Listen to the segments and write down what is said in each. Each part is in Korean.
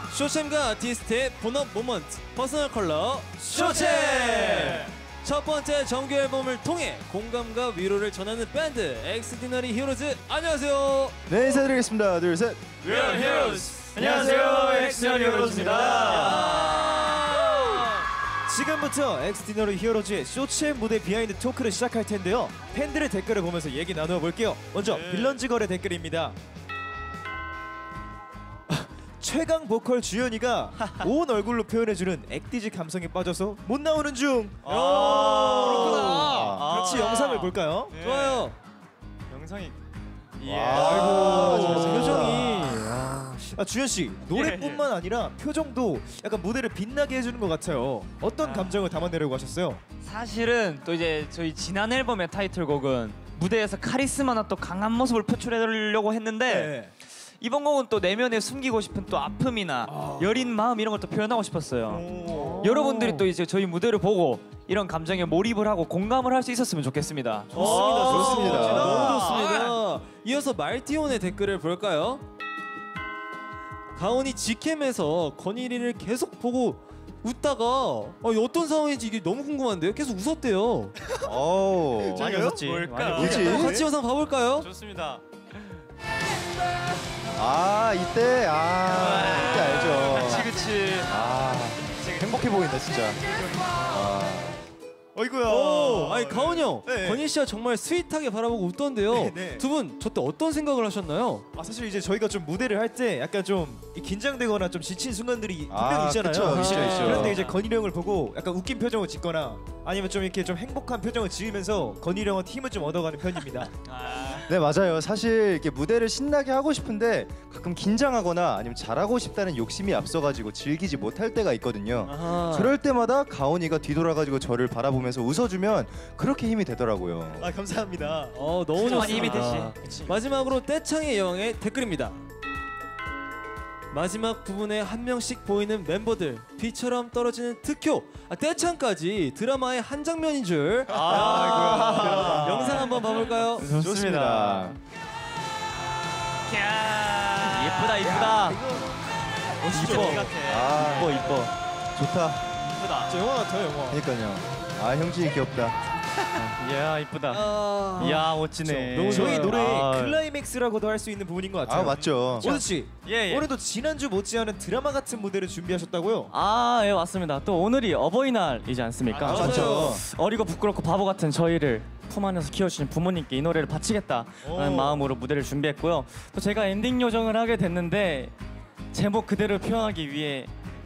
쇼챔과 아티스트의 본업 모먼트 퍼스널 컬러 쇼챔! 첫 번째 정규 앨범을 통해 공감과 위로를 전하는 밴드 엑스디너리 히어로즈. 안녕하세요. 네, 인사드리겠습니다. 둘, 셋. We are heroes. 안녕하세요, 엑스디너리 히어로즈입니다. 지금부터 엑스디너리 히어로즈의 쇼챔 무대 비하인드 토크를 시작할 텐데요. 팬들의 댓글을 보면서 얘기 나누어 볼게요. 먼저 빌런즈걸의 댓글입니다. 최강 보컬 주연이가 온 얼굴로 표현해주는 액디지 감성에 빠져서 못 나오는 중. 그렇구나. 같이 영상을 볼까요? 좋아요. 영상이 아이고, 표정이. 주연 씨 노래뿐만 아니라 표정도 약간 무대를 빛나게 해주는 것 같아요. 어떤 감정을 담아내려고 하셨어요? 사실은 또 이제 저희 지난 앨범의 타이틀곡은 무대에서 카리스마나 또 강한 모습을 표출해드리려고 했는데 이번 곡은 또 내면에 숨기고 싶은 또 아픔이나 여린 마음 이런 걸 또 표현하고 싶었어요. 여러분들이 또 이제 저희 무대를 보고 이런 감정에 몰입을 하고 공감을 할 수 있었으면 좋겠습니다. 좋습니다. 좋습니다. 너무 좋습니다. 이어서 말티온의 댓글을 볼까요? 가온이 직캠에서 건일이를 계속 보고 웃다가 어떤 상황인지 이게 너무 궁금한데요? 계속 웃었대요. 많이 웃었지. 뭐지? 같이 영상 봐볼까요? 좋습니다. 이때 알죠. 그치. 행복해 보인다, 진짜. 어이구야. 아니 가온이 형, 네. 건일 씨가 정말 스윗하게 바라보고 웃던데요. 네. 두 분 저 때 어떤 생각을 하셨나요? 사실 이제 저희가 좀 무대를 할 때 약간 좀 긴장되거나 좀 지친 순간들이 분명 있잖아요. 그쵸, 있죠. 그런데 이제 건일이 형을 보고 약간 웃긴 표정을 짓거나 아니면 좀 이렇게 좀 행복한 표정을 지으면서 건일이 형은 힘을 좀 얻어가는 편입니다. 네, 맞아요. 사실 이렇게 무대를 신나게 하고 싶은데 가끔 긴장하거나 아니면 잘하고 싶다는 욕심이 앞서가지고 즐기지 못할 때가 있거든요. 그럴 때마다 가온이가 뒤돌아가지고 저를 바라보면서 웃어주면 그렇게 힘이 되더라고요. 감사합니다. 너무 진짜 많이 좋습니다. 힘이 되지. 마지막으로 떼창의 여왕의 댓글입니다. 마지막 부분에 한 명씩 보이는 멤버들 비처럼 떨어지는 특효 떼창까지 드라마의 한 장면인 줄. 영상 한번 봐볼까요? 좋습니다. 예쁘다 이쁘다. 이뻐. 좋다. 이쁘다. 저 영화 같아요, 영화. 그러니까요. 형진이 귀엽다. 이야 이쁘다. 이야 멋지네. 너무 저희 좋아요. 노래의 클라이맥스라고도 할 수 있는 부분인 것 같아요. 맞죠. 오드 씨, 예. 올해도 지난주 못지않은 드라마 같은 무대를 준비하셨다고요? 예, 맞습니다. 또 오늘이 어버이날이지 않습니까? 맞죠. 어리고 부끄럽고 바보 같은 저희를 품 안에서 키워주신 부모님께 이 노래를 바치겠다라는 마음으로 무대를 준비했고요. 또 제가 엔딩 요정을 하게 됐는데 제목 그대로 표현하기 위해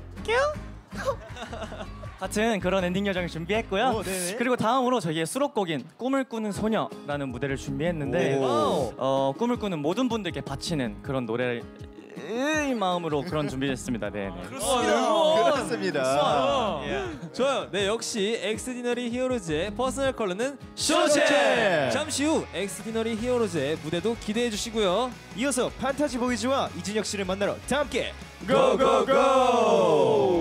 같은 그런 엔딩 요정을 준비했고요. 그리고 다음으로 저희의 수록곡인 꿈을 꾸는 소녀라는 무대를 준비했는데 꿈을 꾸는 모든 분들께 바치는 그런 노래를 이 마음으로 그런 준비했습니다. 네. 그렇습니다. 좋아요. 네, 역시 엑스디너리 히어로즈의 퍼스널 컬러는 쇼챔. 잠시 후 엑스디너리 히어로즈의 무대도 기대해 주시고요. 이어서 판타지 보이즈와 이진혁 씨를 만나러 다 함께 고고고!